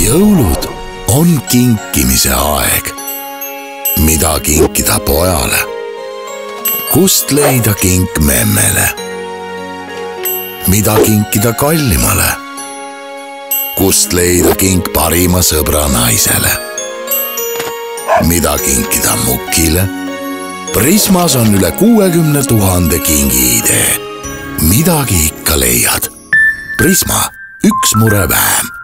Jõulud on kinkimise aeg. Mida kinkida pojale? Kust leida kink memmele? Mida kinkida kallimale? Kust leida kink parima sõbra naisele? Mida kinkida mukile? Prismas on üle 60 000 kingiidee. Midagi ikka leiad. Prisma, üks mure vähem.